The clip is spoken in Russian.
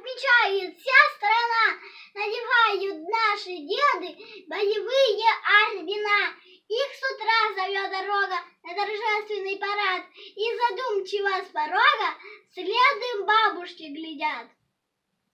отмечает вся страна, надевают наши деды боевые ордена. Их с утра зовет дорога на торжественный парад, и задумчиво с порога вслед им бабушки глядят.